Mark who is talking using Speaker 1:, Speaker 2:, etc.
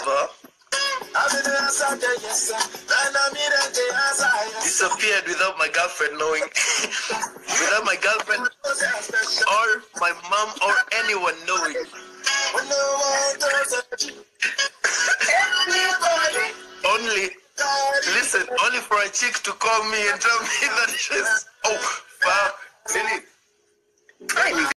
Speaker 1: never disappeared without my girlfriend knowing. Without my girlfriend or my mom or anyone knowing. Only, listen, only for a chick to call me and tell me that she's, oh, fuck, really?